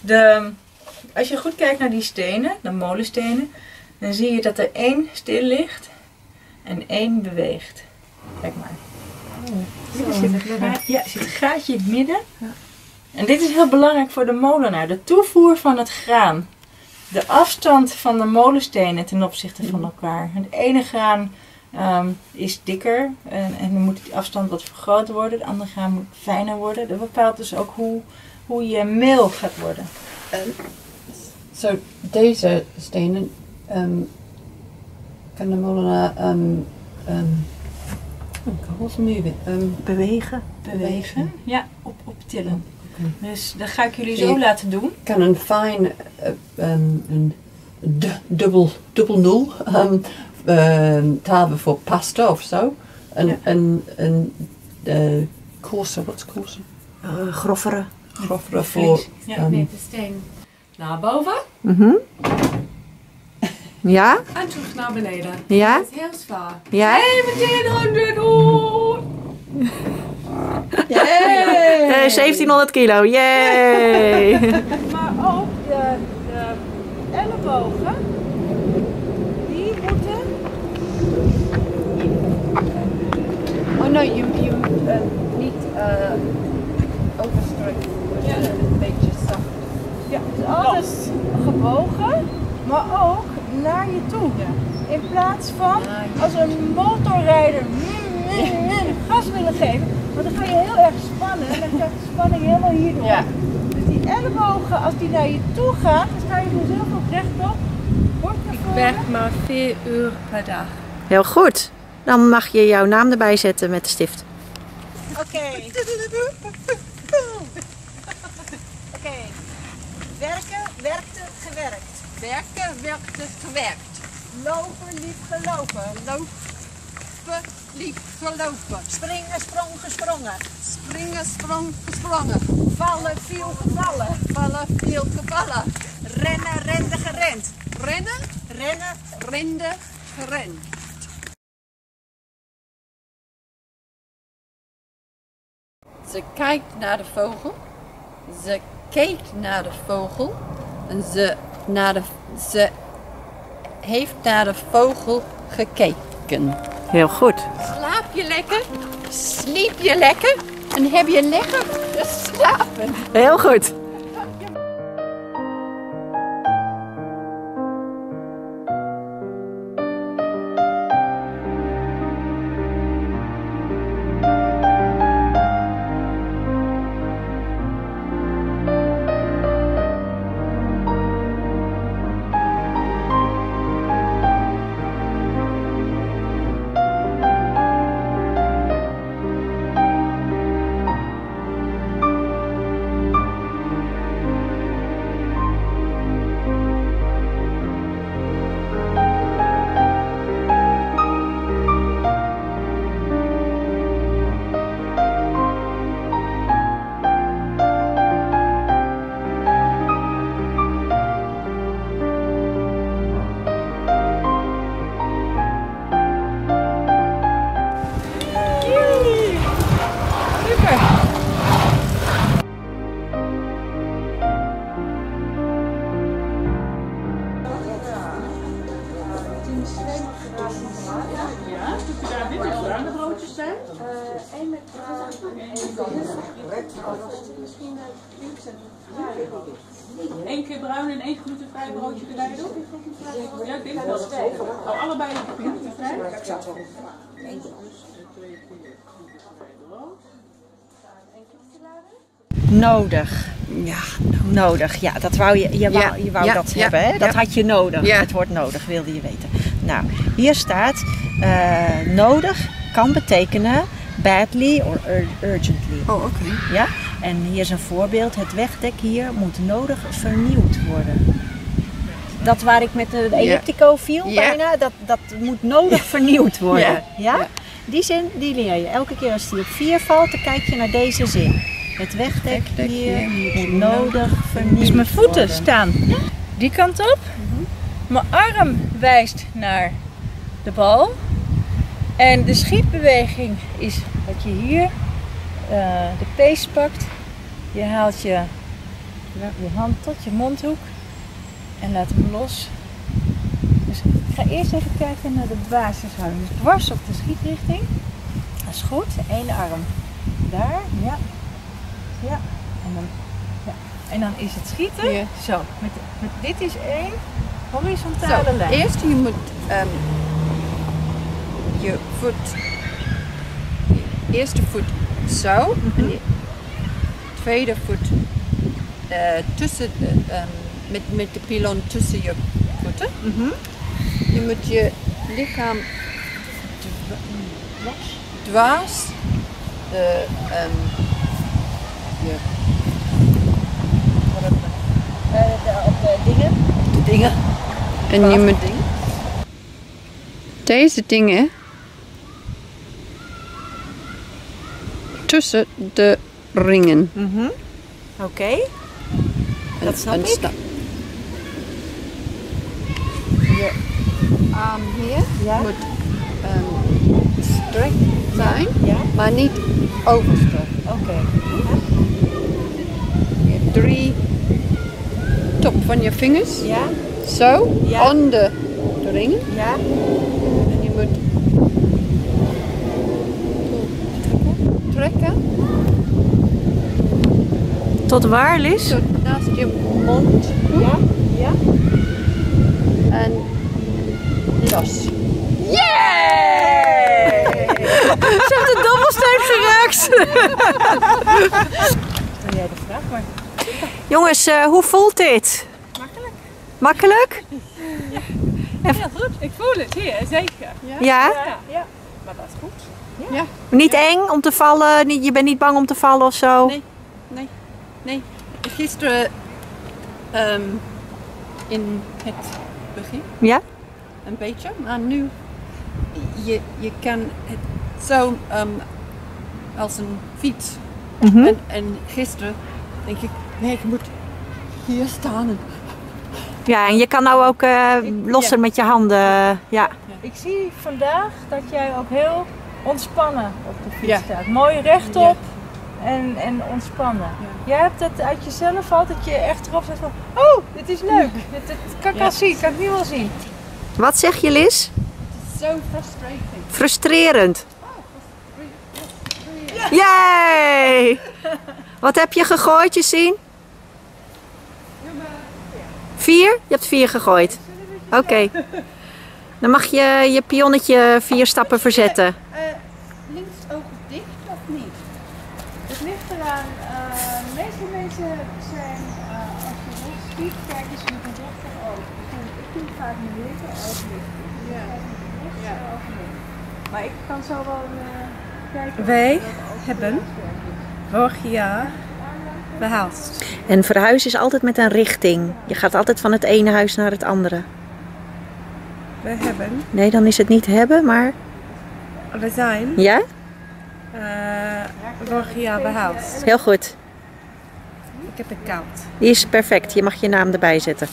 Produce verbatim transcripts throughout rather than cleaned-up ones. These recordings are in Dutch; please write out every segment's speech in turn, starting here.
De, als je goed kijkt naar die stenen, de molenstenen, dan zie je dat er één stil ligt en één beweegt. Kijk maar. Oh, er zit een gaatje, ja, er zit een gaatje in het midden. Ja. En dit is heel belangrijk voor de molenaar. De toevoer van het graan. De afstand van de molenstenen ten opzichte van elkaar. Het ene graan um, is dikker en, en dan moet die afstand wat vergroot worden. Het andere graan moet fijner worden. Dat bepaalt dus ook hoe, hoe je meel gaat worden. Zo, so, deze stenen um, kan de molenaar um, um, um, bewegen. Bewegen, ja, op, optillen. Okay. Dus dat ga ik jullie zo je laten doen. Kan een fijn, uh, um, een dubbel, dubbel nul um, uh, tafel voor pasta of zo. En ja. een, een uh, coarser, wat is coarser? Uh, groffere. Groffere voor... Ja, um, met de steen naar boven. Mm-hmm. Ja? En terug naar beneden. Ja? Dat is heel zwaar. Ja? zeventienhonderd oeh! Yay! zeventienhonderd kilo, yay! Maar ook de, de ellebogen, die moeten... Oh no, je, je uh, niet uh, overstrekken. Ja. Een beetje zacht. Ja, dus altijd gebogen, maar ook naar je toe. Ja. In plaats van als een motorrijder mm, mm, mm, gas willen geven, want dan ga je heel erg spannen en dan krijg je de spanning helemaal hierdoor. Ja. Dus die ellebogen, als die naar je toe gaan, dan sta je dus heel veel rechtop. Ik werk maar vier uur per dag. Heel goed. Dan mag je jouw naam erbij zetten met de stift. Oké. Okay. Oké. Okay. Werken, werkte, gewerkt. Werken, werkte, gewerkt. Lopen, liep, gelopen. Lopen, liep, gelopen. Springen, sprong, gesprongen. Springen, sprong, gesprongen. Vallen, viel, gevallen. Vallen, viel, gevallen. Rennen, rende, gerend. Rennen, rennen, rende, gerend. Ze kijkt naar de vogel. Ze keek naar de vogel. En ze, naar de, ze heeft naar de vogel gekeken. Heel goed. Slaap je lekker? Sliep je lekker? En heb je lekker geslapen? Heel goed. één met bruin en één met Eén keer bruin en één glutenvrij broodje erbij doen? Ja, ik denk wel dat het oh, allebei glutenvrij? Ik zat wel. Nodig. Ja, nodig. Ja, dat wou je, je wou, ja, je wou ja, dat ja, hebben, hè? Dat ja. had je nodig. Ja. Het woord nodig wilde je weten. Nou, hier staat uh, nodig kan betekenen badly or ur urgently. Oh, oké. Okay. Ja? En hier is een voorbeeld. Het wegdek hier moet nodig vernieuwd worden. Dat waar ik met de elliptico viel ja. bijna, dat, dat moet nodig vernieuwd worden. Ja. Ja? Ja. Die zin die leer je. Elke keer als die op vier valt, dan kijk je naar deze zin. Het wegdek hier moet nodig vernieuwd Dus mijn voeten worden. staan die kant op. Mm-hmm. Mijn arm wijst naar de bal. En de schietbeweging is dat je hier uh, de pees pakt. Je haalt je je hand tot je mondhoek en laat hem los. Dus ik ga eerst even kijken naar de basishouding. Dus dwars op de schietrichting. Dat is goed. Eén arm. Daar, ja. Ja. En dan, ja. En dan is het schieten. Ja. Zo. Met, met, dit is één horizontale Zo, lijn. eerst je moet um, je voet, je eerste voet zo Mm-hmm. en je tweede voet uh, tussen de, um, met, met de pilon tussen je voeten. Mm-hmm. Je moet je lichaam dwars, dwars de, um, je, Uh, de, op de dingen. De dingen. en je moet deze dingen tussen de ringen. Mhm. Oké. Dat snap En ik. sta- Je arm hier Ja. moet um, strek zijn, Ja. maar niet overstrek. Oké. Je drie top van je vingers, Ja. zo, Ja. onder de ringen. Ja. En je moet trekken Tot waar, Lies? tot naast je mond Ja. Ja. en los. Ze heeft de dobbelsteen geraakt. Stel jij de vraag maar. Jongens, uh, hoe voelt dit? Makkelijk. Makkelijk? Heel goed. Ik voel het hier, zeker. Ja? Ja, ja. Maar dat is goed. Niet eng om te vallen? Niet, je bent niet bang om te vallen of zo? Nee, nee, nee. Gisteren um, in het begin Ja? een beetje, maar nu je, je kan het zo um, als een fiets. Mhm. En, en gisteren denk ik, nee, ik moet hier staan. En, Ja, en je kan nou ook uh, losser ja. met je handen. Ja. Ik zie vandaag dat jij ook heel ontspannen op de fiets Ja. staat. Mooi rechtop en, en ontspannen. Jij hebt het uit jezelf altijd je echt erop zegt van, oh, dit is leuk. Dit, dit kan ik Ja. al zien, kan ik nu wel zien. Wat zeg je, Liz? so frustrating. Frustrerend. Yay! Wat heb je gegooid, je zien? Vier? Je hebt vier gegooid. Oké. Okay. Dan mag je je pionnetje vier stappen verzetten. Uh, links oog dicht of niet? Het ligt eraan, uh, de meeste mensen zijn, uh, als je los schiet, kijken ze met een rechter oog. Ik doe vaak mijn linker oog dicht. Ja. Ja. Maar ik kan zo wel uh, kijken. Wij hebben vorig jaar behaald. En verhuizen is altijd met een richting. Je gaat altijd van het ene huis naar het andere. We hebben, Nee, dan is het niet hebben, maar... we zijn Ja? uh, vorig jaar behaald. Heel goed. Ik heb een koud. Die is perfect. Je mag je naam erbij zetten.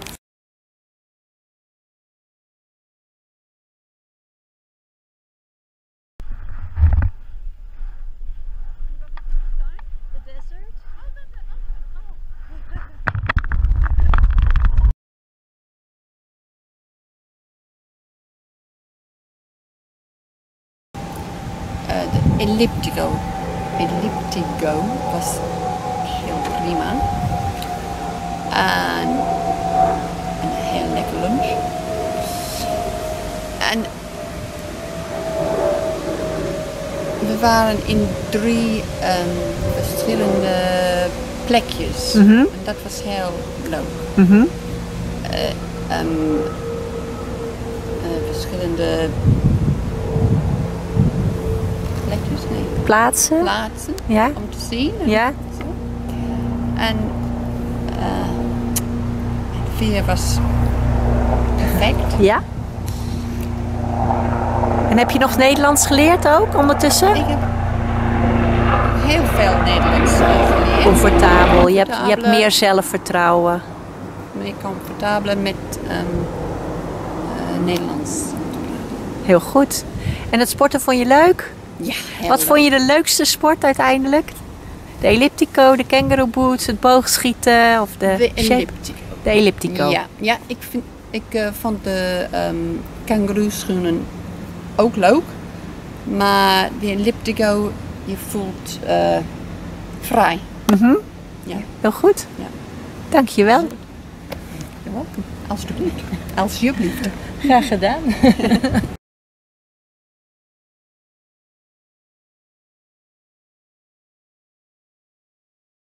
Uh, de Elliptico. Elliptico was heel prima. En een heel lekker lunch. En we waren in drie um, verschillende plekjes. Mhm. En dat was heel leuk. Mhm. Uh, um, uh, verschillende plekjes, nee, Plaatsen? plaatsen Ja? om te zien. En, Ja? zo. En uh, het weer was perfect. Ja? En heb je nog Nederlands geleerd ook ondertussen? Ik heb heel veel Nederlands geleerd. Comfortabel. Je hebt, je hebt Comfortabele- meer zelfvertrouwen. meer comfortabeler met um, uh, Nederlands. Heel goed. En het sporten vond je leuk? Ja, heel Wat leuk. vond je de leukste sport uiteindelijk? De elliptico, de kangaroo boots, het boogschieten of de, De shape- elliptico. de elliptico. Ja, ja ik, vind, ik uh, vond de um, kangaroo schoenen ook leuk. Maar de elliptico, je voelt uh, vrij. Mhm. Ja. Heel goed. Ja. Dankjewel. You're welcome. Alsjeblieft. Alsjeblieft. Graag gedaan.